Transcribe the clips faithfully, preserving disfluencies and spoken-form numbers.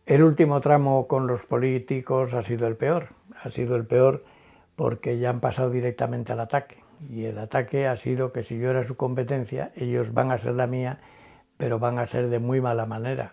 El último tramo con los políticos ha sido el peor, ha sido el peor porque ya han pasado directamente al ataque, y el ataque ha sido que si yo era su competencia, ellos van a ser la mía, pero van a ser de muy mala manera,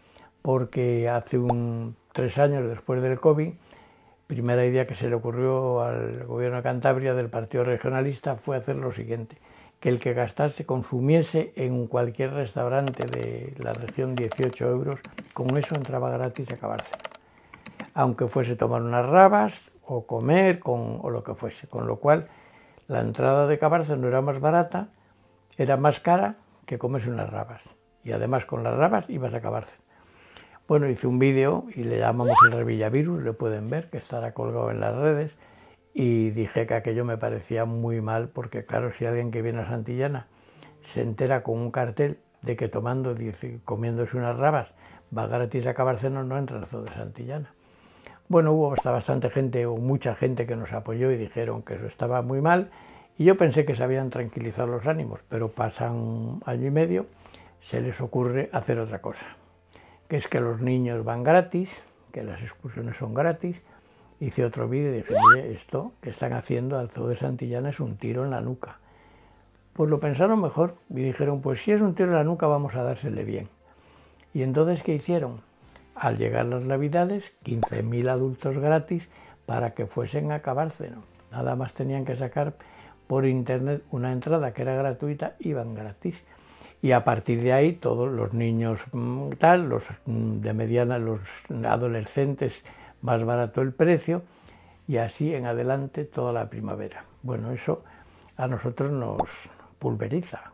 porque hace un tres años después del COVID, primera idea que se le ocurrió al gobierno de Cantabria del Partido Regionalista fue hacer lo siguiente: que el que gastase, consumiese en cualquier restaurante de la región dieciocho euros, con eso entraba gratis a Cabárceno, aunque fuese tomar unas rabas o comer con, o lo que fuese, con lo cual la entrada de Cabárceno era más barata, era más cara que comerse unas rabas, y además con las rabas ibas a Cabárceno. Bueno, hice un vídeo y le llamamos el Revillavirus, lo pueden ver, que estará colgado en las redes, y dije que aquello me parecía muy mal, porque claro, si alguien que viene a Santillana se entera con un cartel de que tomando, comiéndose unas rabas, va gratis a Cabárceno, no entra al zoo de Santillana. Bueno, hubo hasta bastante gente, o mucha gente, que nos apoyó y dijeron que eso estaba muy mal, y yo pensé que se habían tranquilizado los ánimos, pero pasan un año y medio, se les ocurre hacer otra cosa, que es que los niños van gratis, que las excursiones son gratis. Hice otro vídeo y dije, oye, esto que están haciendo al zoo de Santillana es un tiro en la nuca. Pues lo pensaron mejor y dijeron, pues si es un tiro en la nuca vamos a dársele bien. Y entonces, ¿qué hicieron? Al llegar las Navidades, quince mil adultos gratis para que fuesen a Cabárceno. Nada más tenían que sacar por internet una entrada que era gratuita, iban gratis. Y a partir de ahí todos los niños tal, los de mediana, los adolescentes, más barato el precio, y así en adelante toda la primavera. Bueno, eso a nosotros nos pulveriza,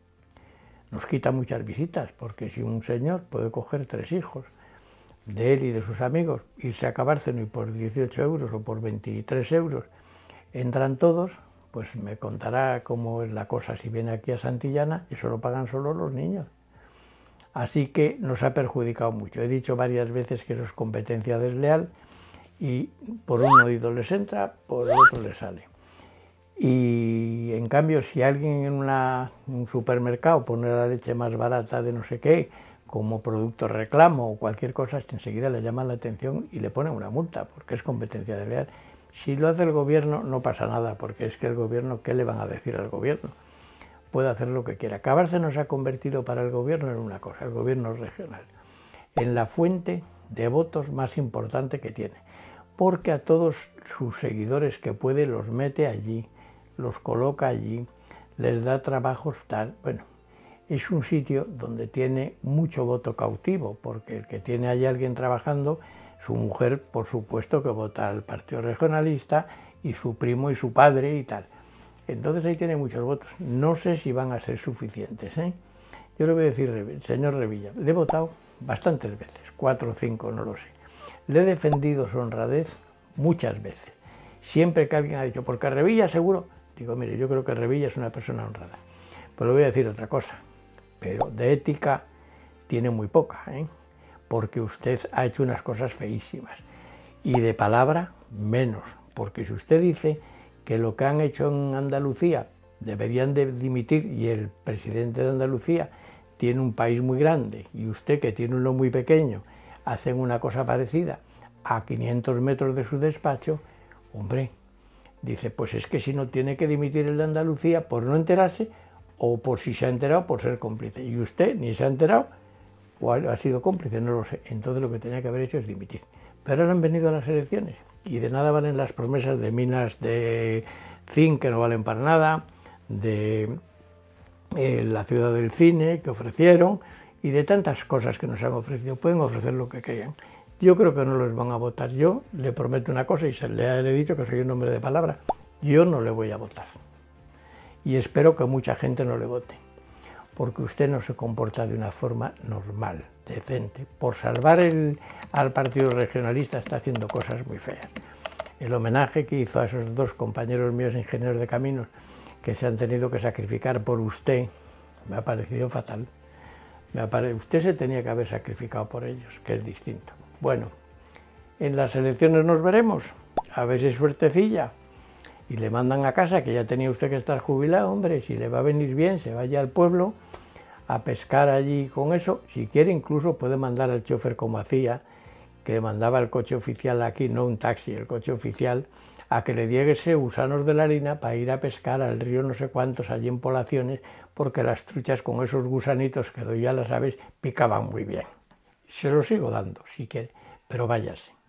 nos quita muchas visitas, porque si un señor puede coger tres hijos de él y de sus amigos, irse a Cabárceno y por dieciocho euros o por veintitrés euros entran todos, pues me contará cómo es la cosa si viene aquí a Santillana, y eso lo pagan solo los niños. Así que nos ha perjudicado mucho. He dicho varias veces que eso es competencia desleal, y por un oído les entra, por el otro les sale. Y en cambio, si alguien en una, un supermercado pone la leche más barata de no sé qué, como producto reclamo o cualquier cosa, enseguida le llaman la atención y le ponen una multa, porque es competencia desleal. Si lo hace el gobierno no pasa nada, porque es que el gobierno, ¿qué le van a decir al gobierno? Puede hacer lo que quiera. Cabárceno se ha convertido para el gobierno en una cosa, el gobierno regional, en la fuente de votos más importante que tiene, porque a todos sus seguidores que puede los mete allí, los coloca allí, les da trabajos tal. Bueno, es un sitio donde tiene mucho voto cautivo, porque el que tiene allí alguien trabajando, su mujer, por supuesto, que vota al Partido Regionalista, y su primo y su padre y tal. Entonces ahí tiene muchos votos. No sé si van a ser suficientes, ¿eh? Yo le voy a decir, señor Revilla, le he votado bastantes veces, cuatro o cinco, no lo sé. Le he defendido su honradez muchas veces. Siempre que alguien ha dicho, porque Revilla seguro, digo, mire, yo creo que Revilla es una persona honrada. Pues le voy a decir otra cosa, pero de ética tiene muy poca, ¿eh? Porque usted ha hecho unas cosas feísimas. Y de palabra, menos, porque si usted dice que lo que han hecho en Andalucía deberían de dimitir, y el presidente de Andalucía tiene un país muy grande y usted, que tiene uno muy pequeño, hacen una cosa parecida a quinientos metros de su despacho, hombre, dice, pues es que si no tiene que dimitir el de Andalucía por no enterarse, o por si se ha enterado por ser cómplice, y usted ni se ha enterado o ha sido cómplice, no lo sé. Entonces lo que tenía que haber hecho es dimitir. Pero ahora han venido a las elecciones, y de nada valen las promesas de minas de zinc, que no valen para nada, de eh, la ciudad del cine que ofrecieron, y de tantas cosas que nos han ofrecido. Pueden ofrecer lo que quieran. Yo creo que no los van a votar. Yo le prometo una cosa, y se le he dicho que soy un hombre de palabra, yo no le voy a votar. Y espero que mucha gente no le vote, porque usted no se comporta de una forma normal, decente. Por salvar el, al Partido Regionalista está haciendo cosas muy feas. El homenaje que hizo a esos dos compañeros míos, ingenieros de caminos, que se han tenido que sacrificar por usted, me ha parecido fatal. Me apare... Usted se tenía que haber sacrificado por ellos, que es distinto. Bueno, en las elecciones nos veremos, a ver si suertecilla, y le mandan a casa, que ya tenía usted que estar jubilado, hombre, si le va a venir bien, se vaya al pueblo a pescar allí con eso. Si quiere incluso puede mandar al chofer como hacía, que mandaba el coche oficial aquí, no un taxi, el coche oficial, a que le diese gusanos de la harina para ir a pescar al río no sé cuántos allí en Poblaciones, porque las truchas con esos gusanitos que doy a las aves picaban muy bien. Se los sigo dando si quiere, pero váyase.